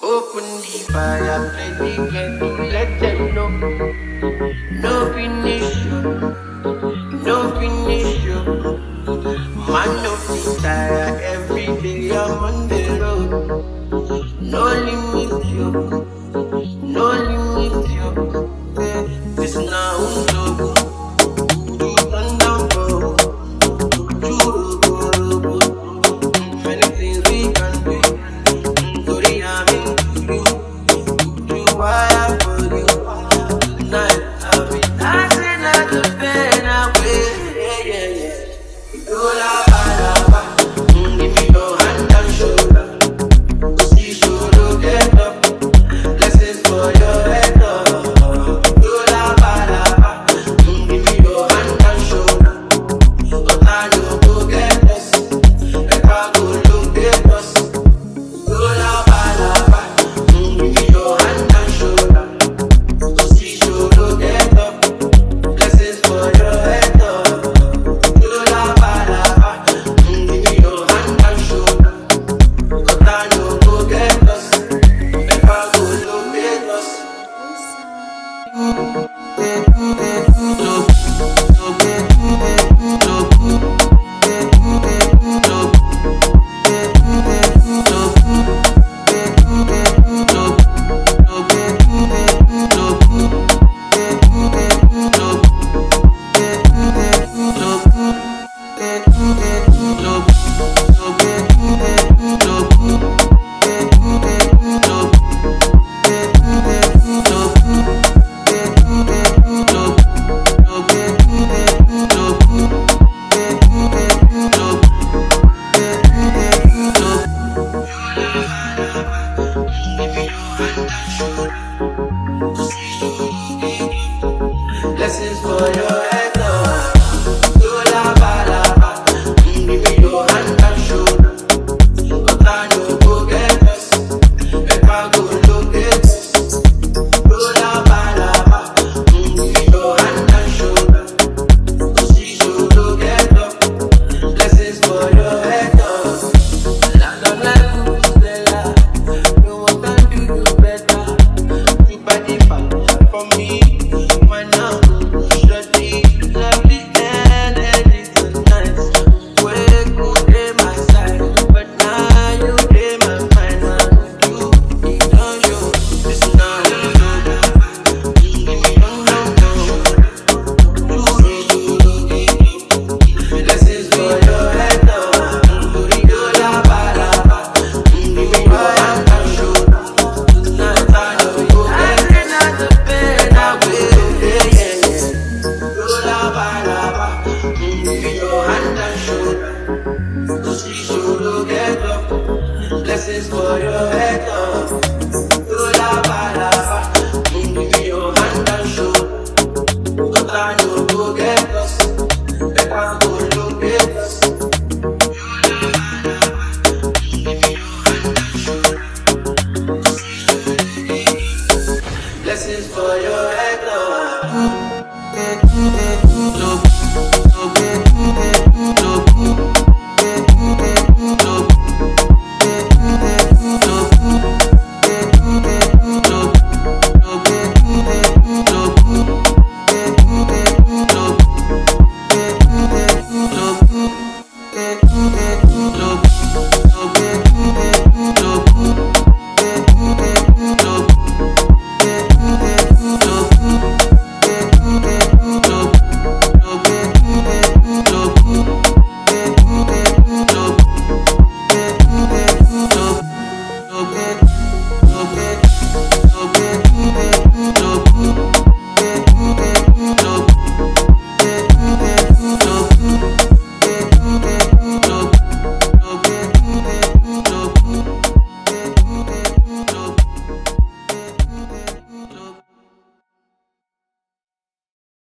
Open the fire, play the game to let them know. No finish you, no finish you. Man of desire, every day I'm on the road. No limit you, no limit you. This now no. Blessings for your head, do la ba la ba. Give me your hand and shoulder. But I know go get us. If I go look it, do la ba la ba. Give me your hand and shoulder. So she should go get up. Blessings for your head, la la la, Stella. No one can do you better. You body fire for me. Blessings for your head.